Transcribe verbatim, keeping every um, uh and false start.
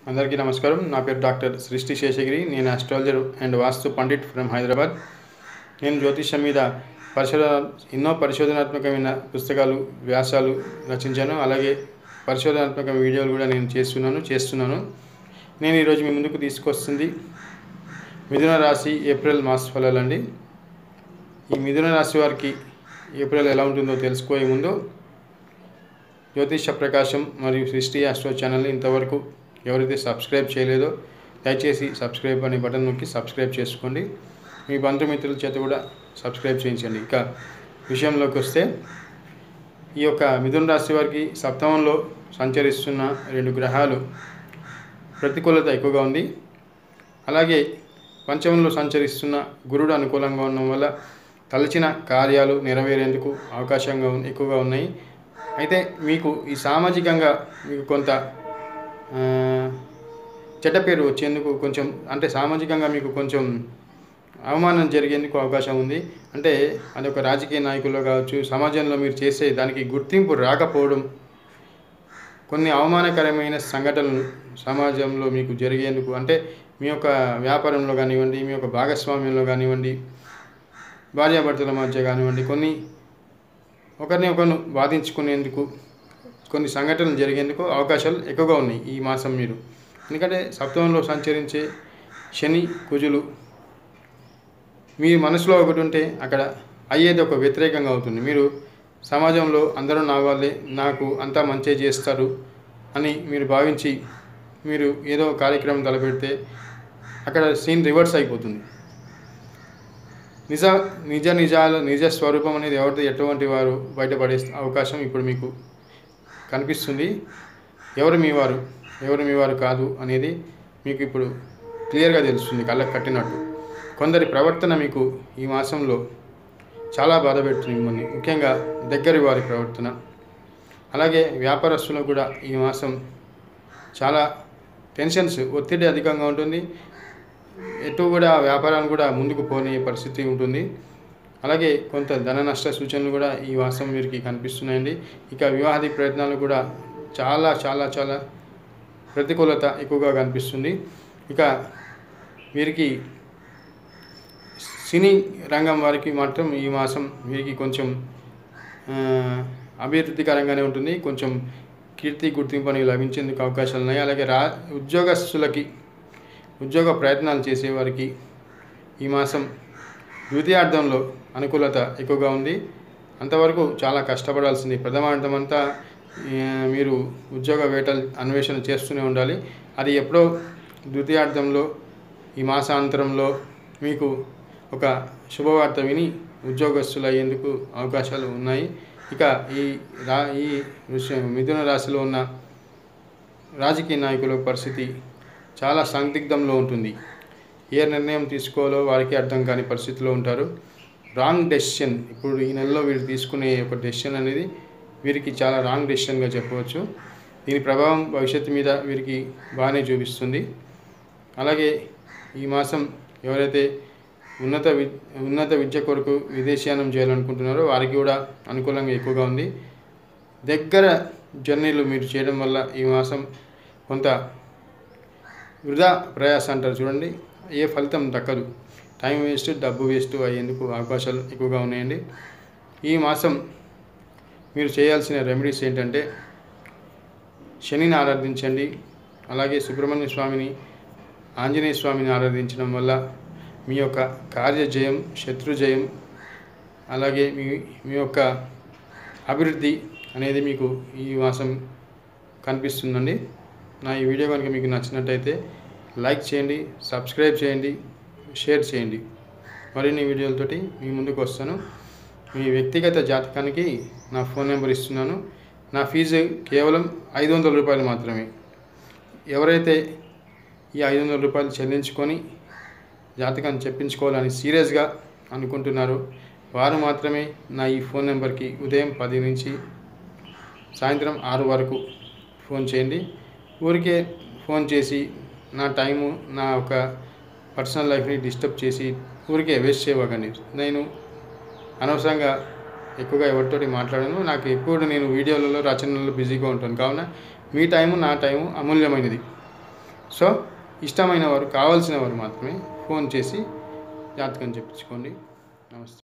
అందరికీ నమస్కారం. నా పేరు డాక్టర్ సృష్టి శేషగిరి. నేను astrologer and vastu pandit from Hyderabad. నేను జ్యోతిష్యం మీద పరిశోధన ఎన్నో పరిశోధనాత్మకమైన పుస్తకాలు, వ్యాసాలు రచించాను. అలాగే పరిశోధనాత్మక వీడియోలు కూడా నేను చేస్తున్నాను చేస్తున్నాను నేను ఈరోజు మీ ముందుకు తీసుకొస్తుంది మిథున రాశి ఏప్రిల్ మాస ఫలాలండి. ఈ మిథున రాశి వారికి ఏప్రిల్ ఎలా ఉంటుందో తెలుసుకోయే ముందు జ్యోతిష ప్రకాశం మరియు సృష్టి ఆస్ట్రో ఛానల్ని ఇంతవరకు ఎవరైతే సబ్స్క్రైబ్ చేయలేదో దయచేసి సబ్స్క్రైబ్ అనే బటన్ నొక్కి సబ్స్క్రైబ్ చేసుకోండి. మీ బంధుమిత్రుల చేత కూడా సబ్స్క్రైబ్ చేయించండి. ఇక విషయంలోకి వస్తే ఈ యొక్క మిథున రాశి వారికి సప్తమంలో సంచరిస్తున్న రెండు గ్రహాలు ప్రతికూలత ఎక్కువగా ఉంది. అలాగే పంచమంలో సంచరిస్తున్న గురుడు అనుకూలంగా ఉండడం వల్ల తలచిన కార్యాలు నెరవేరేందుకు అవకాశంగా ఎక్కువగా ఉన్నాయి. అయితే మీకు ఈ సామాజికంగా మీకు కొంత చెడ్డ పేరు వచ్చేందుకు కొంచెం అంటే సామాజికంగా మీకు కొంచెం అవమానం జరిగేందుకు అవకాశం ఉంది. అంటే అది ఒక రాజకీయ నాయకుల్లో కావచ్చు, సమాజంలో మీరు చేసే దానికి గుర్తింపు రాకపోవడం, కొన్ని అవమానకరమైన సంఘటనలు సమాజంలో మీకు జరిగేందుకు, అంటే మీ యొక్క వ్యాపారంలో కానివ్వండి, మీ యొక్క భాగస్వామ్యంలో కానివ్వండి, భార్యాభర్తల మధ్య కానివ్వండి, కొన్ని ఒకరిని ఒకరిని బాధించుకునేందుకు కొన్ని సంఘటనలు జరిగేందుకు అవకాశాలు ఎక్కువగా ఉన్నాయి ఈ మాసం మీరు. ఎందుకంటే సప్తమంలో సంచరించే శని కుజులు మీ మనసులో ఒకటి ఉంటే అక్కడ అయ్యేది ఒక వ్యతిరేకంగా అవుతుంది. మీరు సమాజంలో అందరూ నా వాళ్ళే, నాకు అంతా మంచి చేస్తారు అని మీరు భావించి మీరు ఏదో కార్యక్రమం తలపెడితే అక్కడ సీన్ రివర్స్ అయిపోతుంది. నిజ నిజ నిజాలు నిజ స్వరూపం అనేది ఎవరితో ఎటువంటి వారు బయటపడే అవకాశం ఇప్పుడు మీకు కనిపిస్తుంది. ఎవరు మీ వారు ఎవరు మీ వారు కాదు అనేది మీకు ఇప్పుడు క్లియర్గా తెలుస్తుంది, కళ్ళకు కట్టినట్టు. కొందరి ప్రవర్తన మీకు ఈ మాసంలో చాలా బాధ పెడుతుంది మిమ్మల్ని, ముఖ్యంగా దగ్గరి వారి ప్రవర్తన. అలాగే వ్యాపారస్తులకు కూడా ఈ మాసం చాలా టెన్షన్స్, ఒత్తిడి అధికంగా ఉంటుంది. ఎటు కూడా వ్యాపారాన్ని కూడా ముందుకు పోనే పరిస్థితి ఉంటుంది. అలాగే కొంత ధన నష్ట సూచనలు కూడా ఈ మాసం వీరికి కనిపిస్తున్నాయండి. ఇక వివాహాది ప్రయత్నాలు కూడా చాలా చాలా చాలా ప్రతికూలత ఎక్కువగా కనిపిస్తుంది. ఇక వీరికి సినీ రంగం వారికి మాత్రం ఈ మాసం వీరికి కొంచెం అభివృద్ధికరంగానే ఉంటుంది. కొంచెం కీర్తి గుర్తింపు అనేవి లభించేందుకు అవకాశాలు ఉన్నాయి. అలాగే రా ఉద్యోగస్తులకి ఉద్యోగ ప్రయత్నాలు చేసేవారికి ఈ మాసం ద్వితీయార్థంలో అనుకూలత ఎక్కువగా ఉంది. అంతవరకు చాలా కష్టపడాల్సింది. ప్రథమార్థం అంతా మీరు ఉద్యోగ వేటలు అన్వేషణ చేస్తూనే ఉండాలి. అది ఎప్పుడో ద్వితీయార్థంలో ఈ మాసాంతరంలో మీకు ఒక శుభవార్త విని ఉద్యోగస్తులు అయ్యేందుకు అవకాశాలు ఉన్నాయి. ఇక ఈ రా ఈ మిథున రాశిలో ఉన్న రాజకీయ నాయకుల పరిస్థితి చాలా సందిగ్ధంలో ఉంటుంది. ఏ నిర్ణయం తీసుకోవాలో వారికి అర్థం కాని పరిస్థితిలో ఉంటారు. రాంగ్ డెసిషన్ ఇప్పుడు ఈ నెలలో వీరు తీసుకునే ఒక డెసిషన్ అనేది వీరికి చాలా రాంగ్ డెసిషన్గా చెప్పవచ్చు. దీని ప్రభావం భవిష్యత్తు మీద వీరికి బాగానే చూపిస్తుంది. అలాగే ఈ మాసం ఎవరైతే ఉన్నత వి ఉన్నత విద్య కొరకు విదేశీయానం చేయాలనుకుంటున్నారో వారికి కూడా అనుకూలంగా ఎక్కువగా ఉంది. దగ్గర జర్నీలు మీరు చేయడం వల్ల ఈ మాసం కొంత వృధా ప్రయాస అంటారు చూడండి, ఏ ఫలితం దక్కదు. టైం వేస్ట్, డబ్బు వేస్ట్ అయ్యేందుకు అవకాశాలు ఎక్కువగా ఉన్నాయండి. ఈ మాసం మీరు చేయాల్సిన రెమెడీస్ ఏంటంటే శనిని ఆరాధించండి. అలాగే సుబ్రహ్మణ్య స్వామిని, ఆంజనేయ స్వామిని ఆరాధించడం వల్ల మీ యొక్క కార్యజయం, శత్రుజయం, అలాగే మీ మీ యొక్క అభివృద్ధి అనేది మీకు ఈ మాసం కనిపిస్తుందండి. నా ఈ వీడియో కనుక మీకు నచ్చినట్టయితే లైక్ చేయండి, సబ్స్క్రైబ్ చేయండి, షేర్ చేయండి. మరిన్ని వీడియోలతోటి మీ ముందుకు వస్తాను. మీ వ్యక్తిగత జాతకానికి నా ఫోన్ నెంబర్ ఇస్తున్నాను. నా ఫీజు కేవలం ఐదు వందల రూపాయలు మాత్రమే. ఎవరైతే ఈ ఐదు వందల రూపాయలు చెల్లించుకొని జాతకాన్ని చెప్పించుకోవాలని సీరియస్గా అనుకుంటున్నారో వారు మాత్రమే నా ఈ ఫోన్ నెంబర్కి ఉదయం పది నుంచి సాయంత్రం ఆరు వరకు ఫోన్ చేయండి. ఊరికే ఫోన్ చేసి నా టైము, నా ఒక పర్సనల్ లైఫ్ని డిస్టర్బ్ చేసి ఊరికే వేస్ట్ చేయవకండి. నేను అనవసరంగా ఎక్కువగా ఎవరితోటి మాట్లాడను. నాకు ఎప్పుడు నేను వీడియోలలో రచనలలో బిజీగా ఉంటాను. కావున మీ టైము నా టైము అమూల్యమైనది. సో ఇష్టమైన వారు, కావాల్సిన వారు మాత్రమే ఫోన్ చేసి జాతకం చెప్పించుకోండి. నమస్తే.